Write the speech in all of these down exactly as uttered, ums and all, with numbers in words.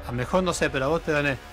A lo mejor no sé, pero a vos te gané.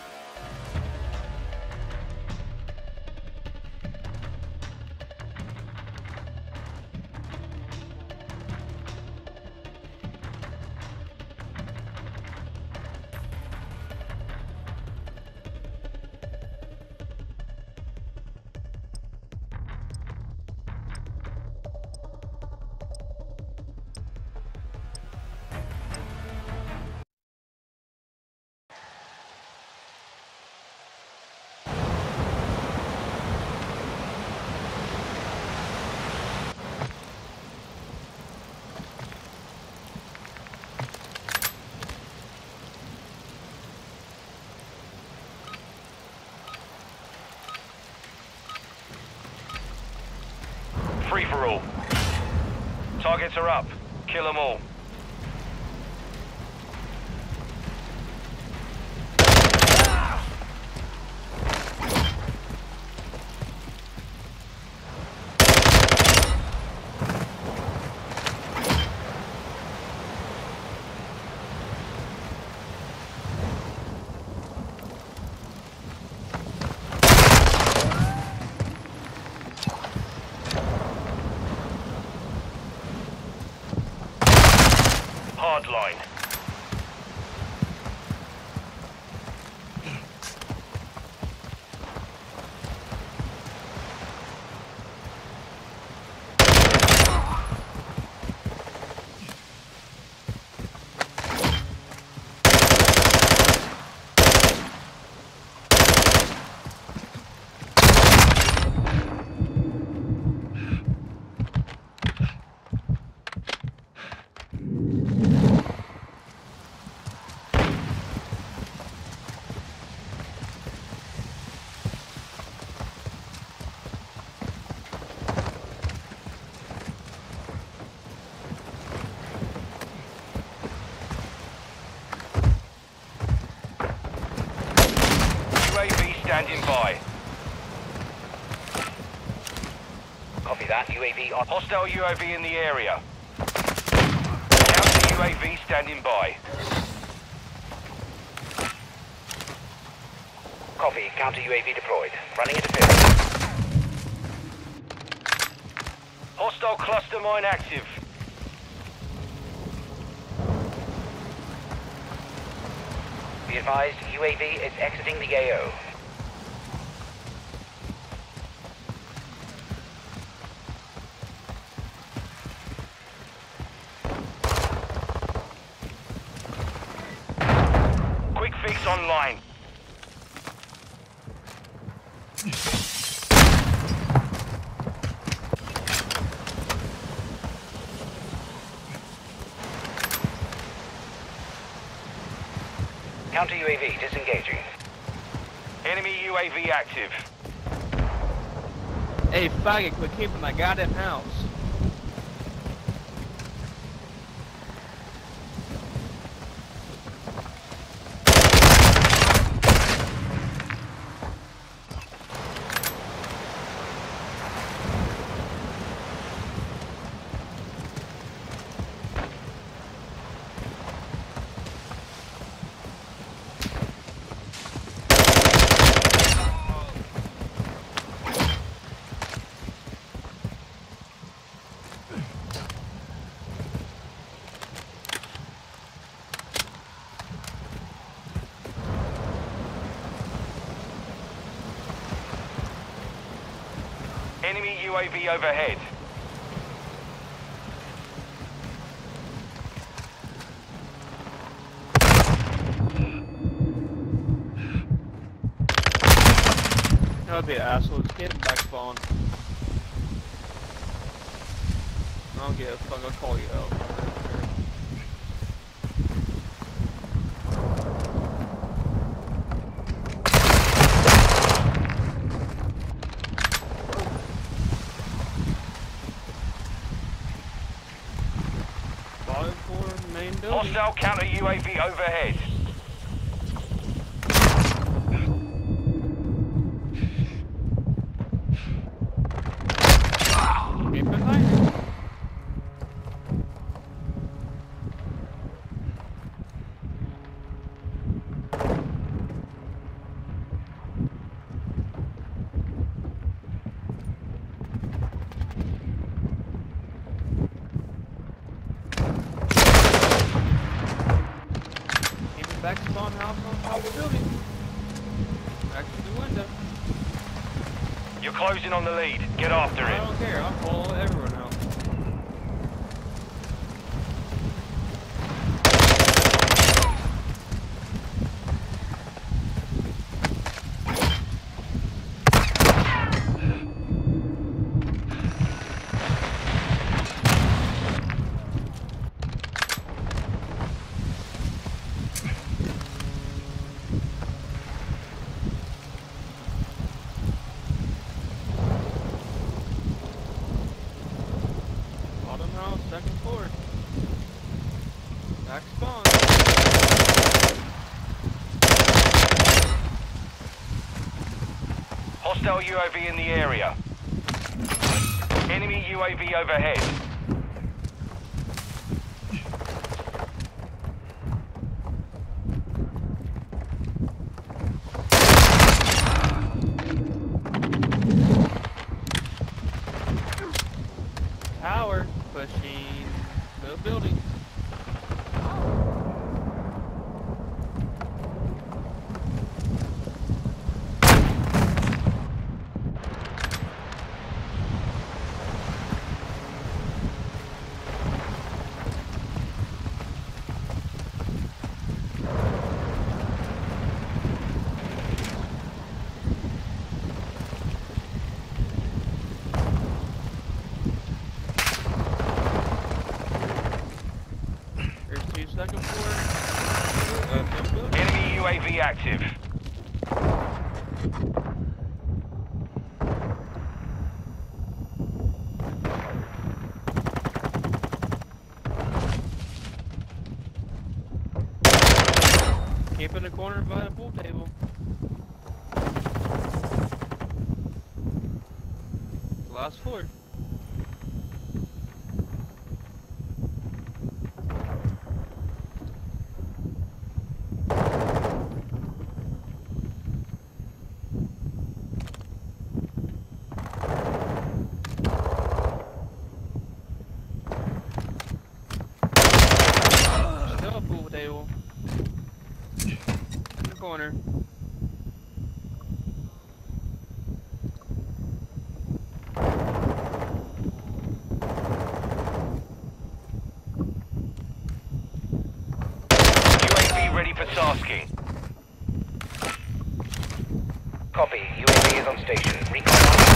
Free for all. Targets are up. Kill them all. Hardline. U A V standing by. Copy that. U A V on. Hostile U A V in the area. Counter U A V standing by. Copy. Counter U A V deployed. Running interference. Hostile cluster mine active. Be advised, U A V is exiting the A O. Quick fix online. Counter U A V disengaging. Enemy U A V active. Hey, faggot, quit keeping my goddamn house. Enemy U A V overhead. That would be an asshole. Just get him back spawn. I don't give a fuck. I'll call you out. Hostile counter U A V overhead. Get behind me. back spawn house on top of the building. Back to the window. You're closing on the lead. Get after I it. don't care. I'll follow everyone out. Bottom house, second floor. Back spawn. Hostile U A V in the area. Enemy U A V overhead. Tower pushing the building. There's two second floor. Uh, jump building. Enemy U A V active. Keep in the corner by the pool table. Last floor. Still a pool table. In the corner. U A V ready for tasking. Copy. U A V is on station. Recon on.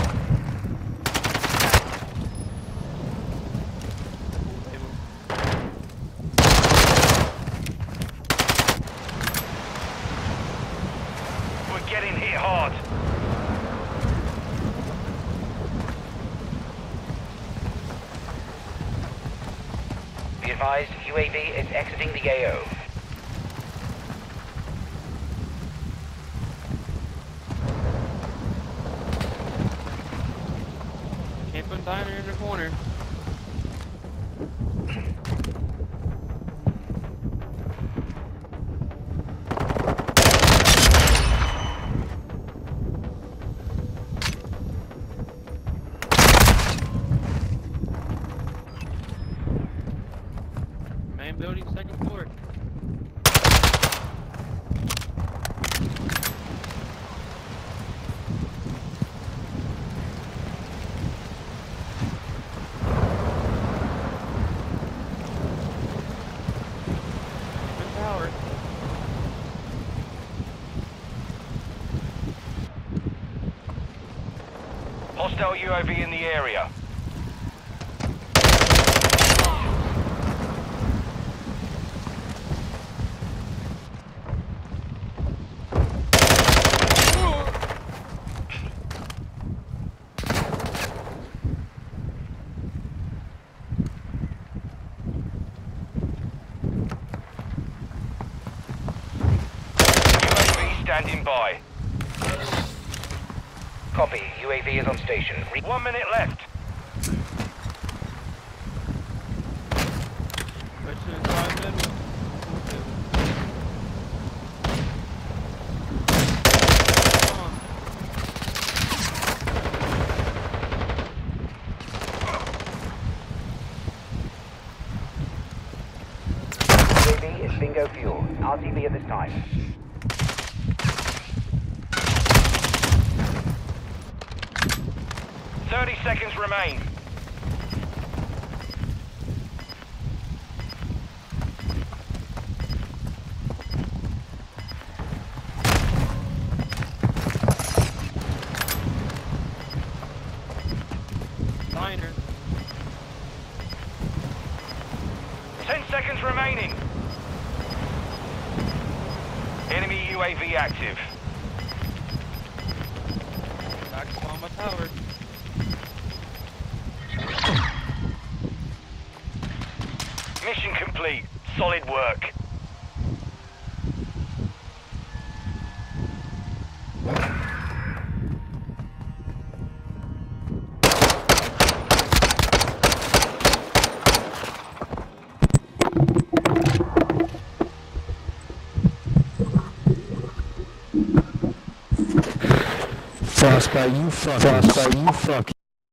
Pool table. We're getting hit hard. Be advised, U A V is exiting the A O. Camping diner in the corner. Main building, second floor. Camping tower. Hostile U A V in the area. Standing by. Copy. U A V is on station. Re- One minute left. Pushing inside middle. Pool table. Come on. U A V is bingo fuel. R T B at this time. Thirty seconds remain. Liner. Ten seconds remaining. Enemy U A V active. Back on my tower. Mission complete. Solid work. Frostbite, you fuck. Frostbite, you fuck.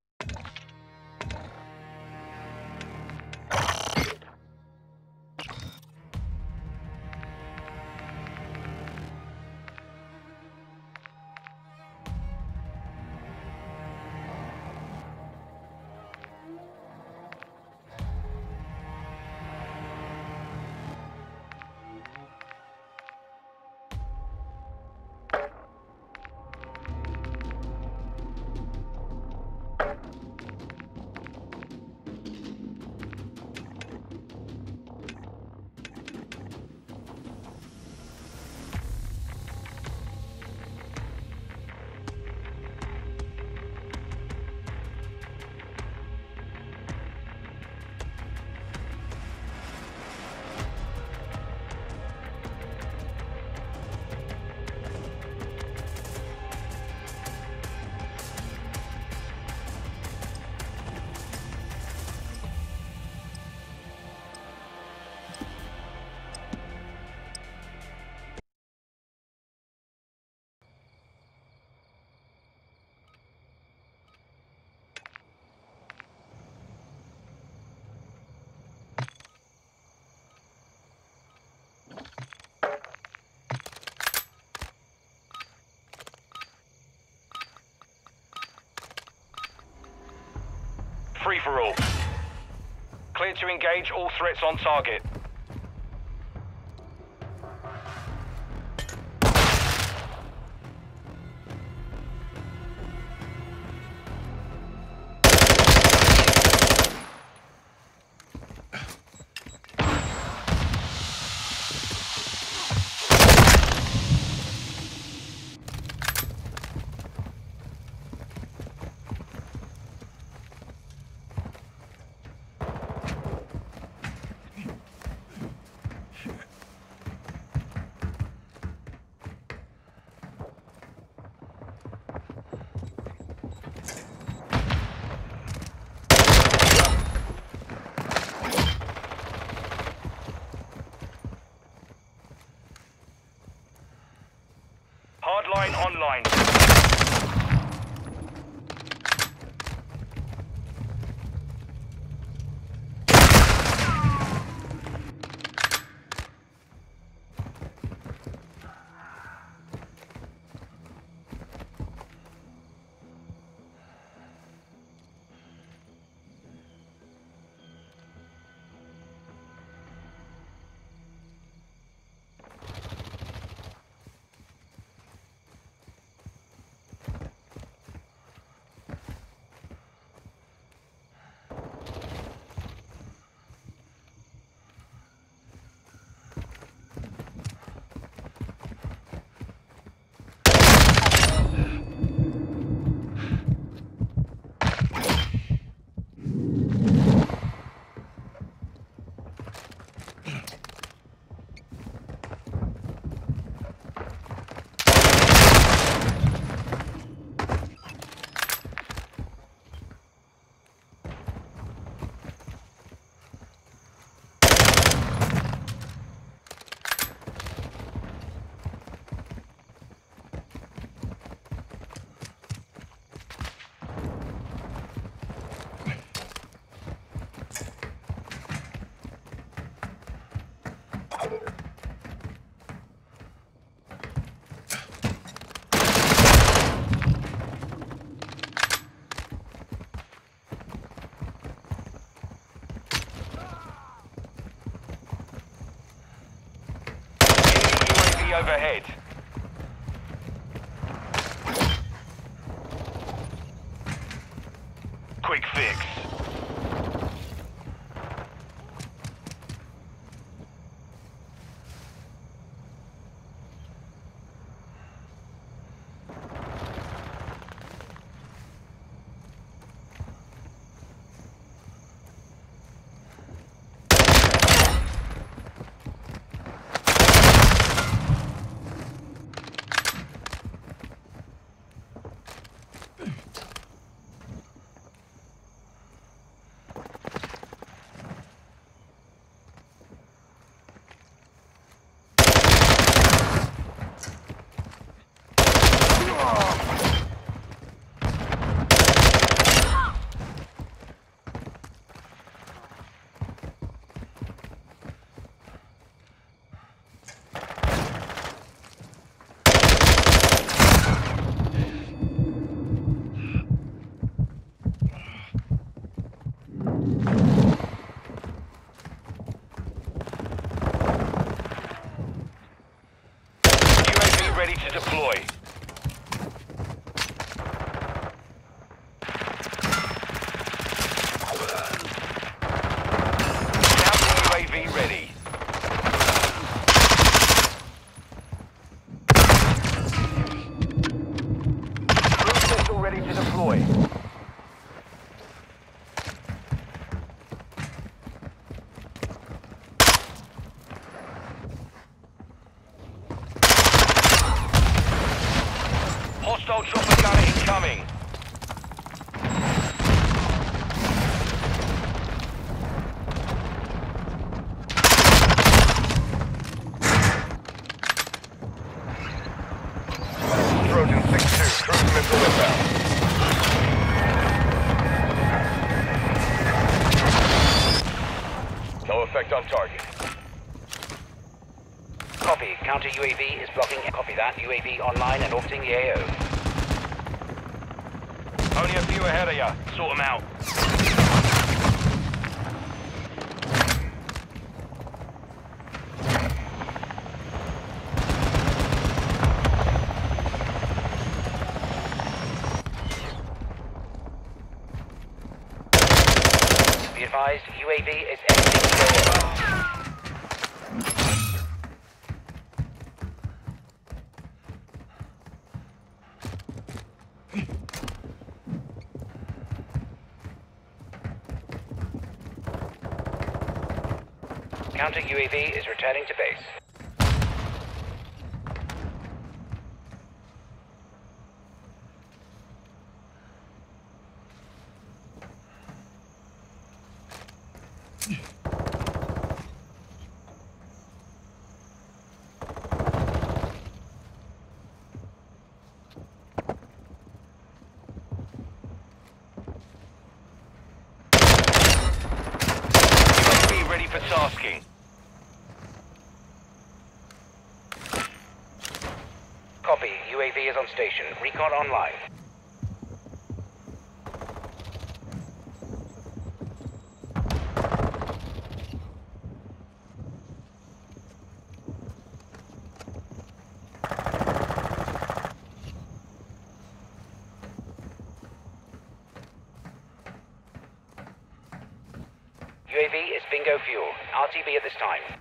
Free for all. Clear to engage all threats on target. Hardline online. V overhead. Quick fix. Ready to deploy. Counter U A V ready. Cruise missile ready to deploy. Hostile chopper gunner incoming. Trojan six two, cruise missile inbound. No effect on target. Copy. Counter U A V is blocking. Copy that. U A V online and orbiting the A O. Only a few ahead of ya. Sort them out. Be advised, U A V is exiting the A O. Counter U A V is returning to base. U A V ready for tasking. Copy. U A V is on station. Recon online. U A V is bingo fuel. R T B at this time.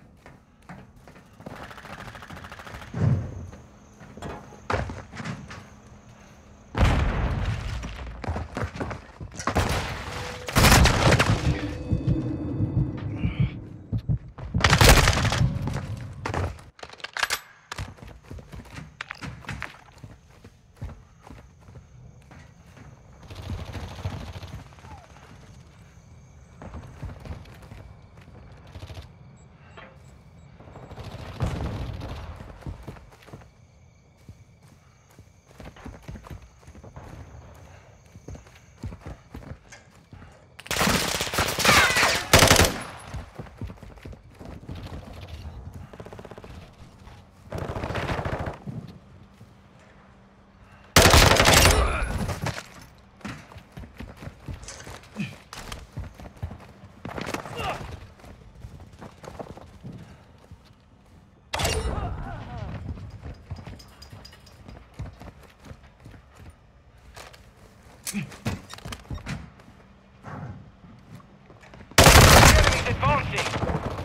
Enemies advancing!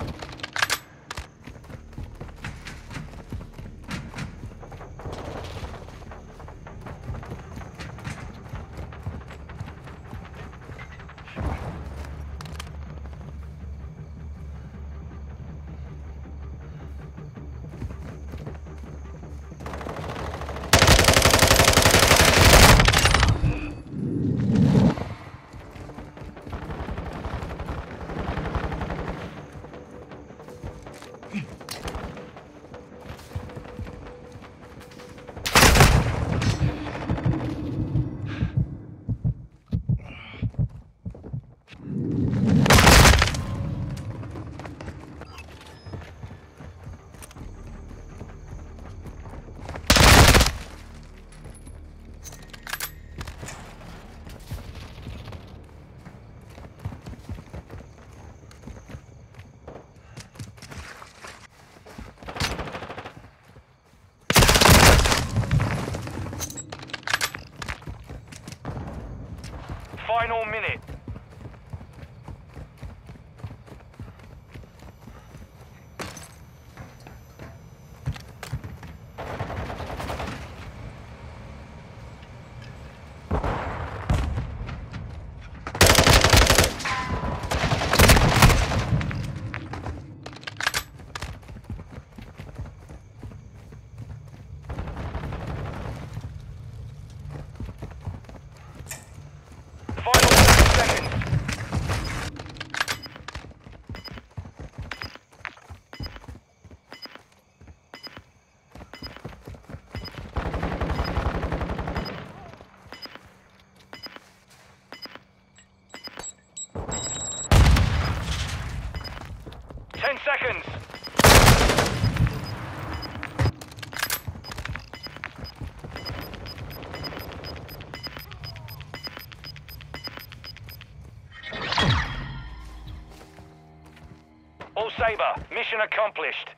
Final minute. Final thirty seconds. Ten seconds. All Sabre, mission accomplished.